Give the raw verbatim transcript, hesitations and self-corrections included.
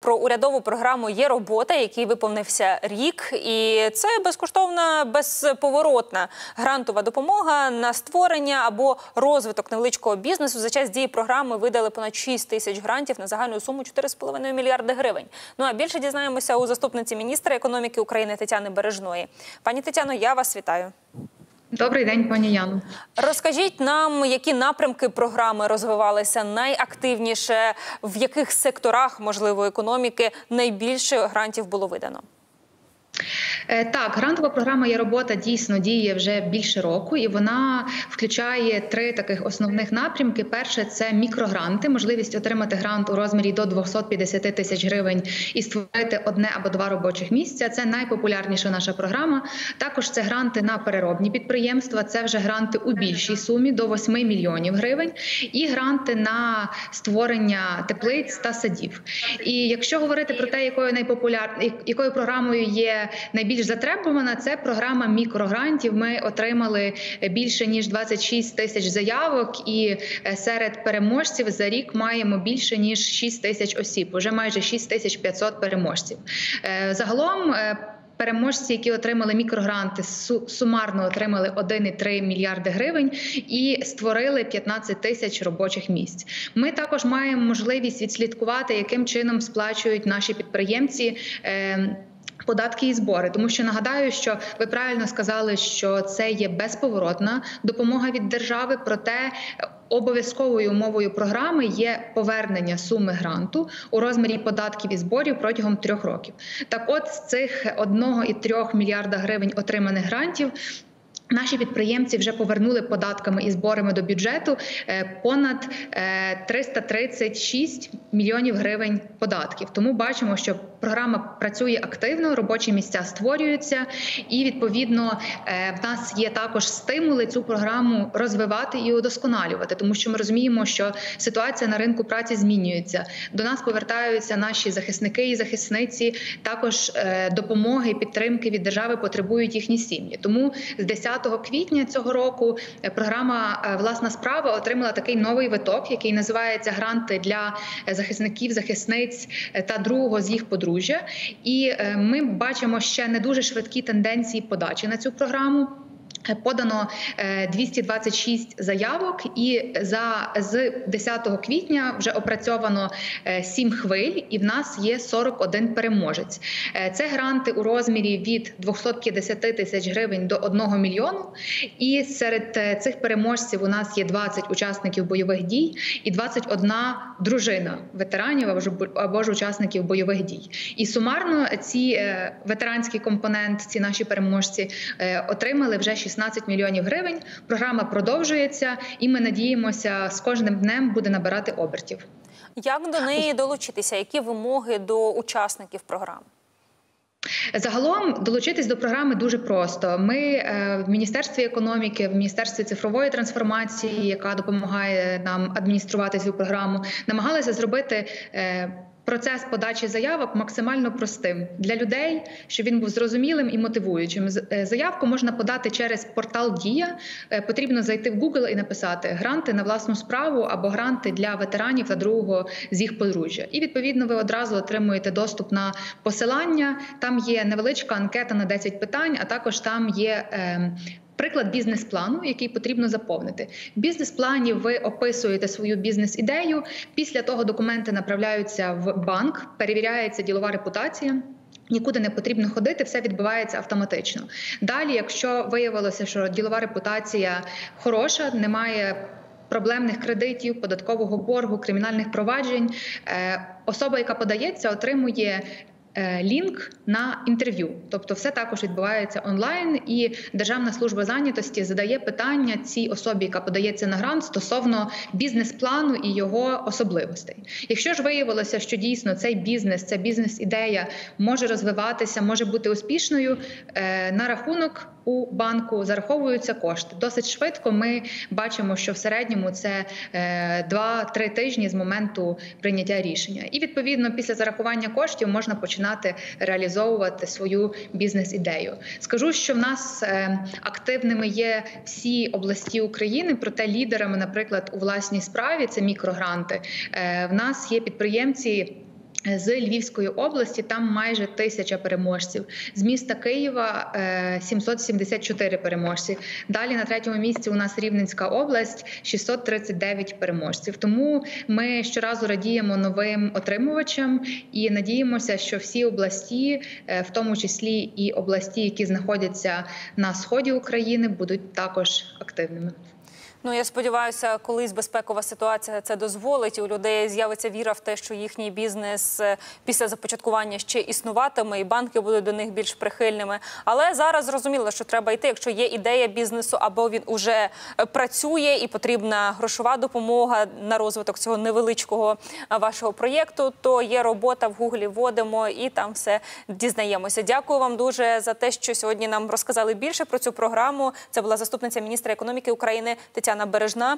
про урядову програму «Є робота», який виповнився рік. І це безкоштовна, безповоротна грантова допомога на створення або розвиток невеличкого бізнесу. За час дії програми видали понад шість тисяч грантів на загальну суму чотири з половиною мільярди гривень. Ну а більше дізнаємося у заступниці міністра економіки України Тетяни Бережної. Пані Тетяно, я вас вітаю. Добрий день, пані Яно. Розкажіть нам, які напрямки програми розвивалися найактивніше, в яких секторах, можливо, економіки найбільше грантів було видано? Так, грантова програма «Є робота» дійсно діє вже більше року, і вона включає три таких основних напрямки. Перше – це мікрогранти, можливість отримати грант у розмірі до двохсот п'ятдесяти тисяч гривень і створити одне або два робочих місця. Це найпопулярніша наша програма. Також це гранти на переробні підприємства, це вже гранти у більшій сумі, до восьми мільйонів гривень, і гранти на створення теплиць та садів. І якщо говорити про те, якою найпопуляр... якою програмою є найбільш затребувана, це програма мікрогрантів. Ми отримали більше ніж двадцять шість тисяч заявок, і серед переможців за рік маємо більше ніж шість тисяч осіб, уже майже шість тисяч п'ятсот переможців. Загалом переможці, які отримали мікрогранти, сумарно отримали один і три мільярди гривень і створили п'ятнадцять тисяч робочих місць. Ми також маємо можливість відслідкувати, яким чином сплачують наші підприємці податки і збори. Тому що нагадаю, що ви правильно сказали, що це є безповоротна допомога від держави, проте обов'язковою умовою програми є повернення суми гранту у розмірі податків і зборів протягом трьох років. Так от, з цих одного і трьох мільярда гривень отриманих грантів наші підприємці вже повернули податками і зборами до бюджету понад триста тридцять шість мільйонів гривень податків. Тому бачимо, що програма працює активно, робочі місця створюються, і відповідно в нас є також стимули цю програму розвивати і удосконалювати, тому що ми розуміємо, що ситуація на ринку праці змінюється. До нас повертаються наші захисники і захисниці, також допомоги, підтримки від держави потребують їхні сім'ї. Тому з десятого квітня цього року програма «Власна справа» отримала такий новий виток, який називається «Гранти для захисників, захисниць та другого з їх подружжя». І ми бачимо ще не дуже швидкі тенденції подачі на цю програму. Подано двісті двадцять шість заявок, і за з десятого квітня вже опрацьовано сім хвиль, і в нас є сорок один переможець. Це гранти у розмірі від двохсот п'ятдесяти тисяч гривень до одного мільйону, і серед цих переможців у нас є двадцять учасників бойових дій і двадцять одна дружина ветеранів або ж учасників бойових дій. І сумарно ці ветеранський компонент, ці наші переможці отримали вже шістнадцять мільйонів гривень. Програма продовжується, і ми надіємося, з кожним днем буде набирати обертів. Як до неї долучитися? Які вимоги до учасників програми? Загалом долучитись до програми дуже просто. Ми в Міністерстві економіки, в Міністерстві цифрової трансформації, яка допомагає нам адмініструвати цю програму, намагалися зробити процес подачі заявок максимально простим для людей, щоб він був зрозумілим і мотивуючим. Заявку можна подати через портал «Дія». Потрібно зайти в Google і написати «Гранти на власну справу» або «Гранти для ветеранів та другого з їх подружжя». І, відповідно, ви одразу отримуєте доступ на посилання. Там є невеличка анкета на десять питань, а також там є е, приклад бізнес-плану, який потрібно заповнити. В бізнес-плані ви описуєте свою бізнес-ідею, після того документи направляються в банк, перевіряється ділова репутація. Нікуди не потрібно ходити, все відбувається автоматично. Далі, якщо виявилося, що ділова репутація хороша, немає проблемних кредитів, податкового боргу, кримінальних проваджень, особа, яка подається, отримує лінк на інтерв'ю. Тобто все також відбувається онлайн, і Державна служба зайнятості задає питання цій особі, яка подається на грант, стосовно бізнес-плану і його особливостей. Якщо ж виявилося, що дійсно цей бізнес, ця бізнес-ідея може розвиватися, може бути успішною, на рахунок у банку зараховуються кошти. Досить швидко ми бачимо, що в середньому це два-три тижні з моменту прийняття рішення. І, відповідно, після зарахування коштів можна починати реалізовувати свою бізнес-ідею. Скажу, що в нас активними є всі області України, проте лідерами, наприклад, у власній справі, це мікрогранти, в нас є підприємці, З Львівської області там майже тисяча переможців. З міста Києва сімсот сімдесят чотири переможці. Далі на третьому місці у нас Рівненська область, шістсот тридцять дев'ять переможців. Тому ми щоразу радіємо новим отримувачам і надіємося, що всі області, в тому числі і області, які знаходяться на сході України, будуть також активними. Ну, я сподіваюся, колись безпекова ситуація це дозволить, і у людей з'явиться віра в те, що їхній бізнес після започаткування ще існуватиме, і банки будуть до них більш прихильними. Але зараз зрозуміло, що треба йти, якщо є ідея бізнесу, або він уже працює і потрібна грошова допомога на розвиток цього невеличкого вашого проєкту, то є робота, в Гуглі вводимо і там все дізнаємося. Дякую вам дуже за те, що сьогодні нам розказали більше про цю програму. Це була заступниця міністра економіки України Тетяна Бережна.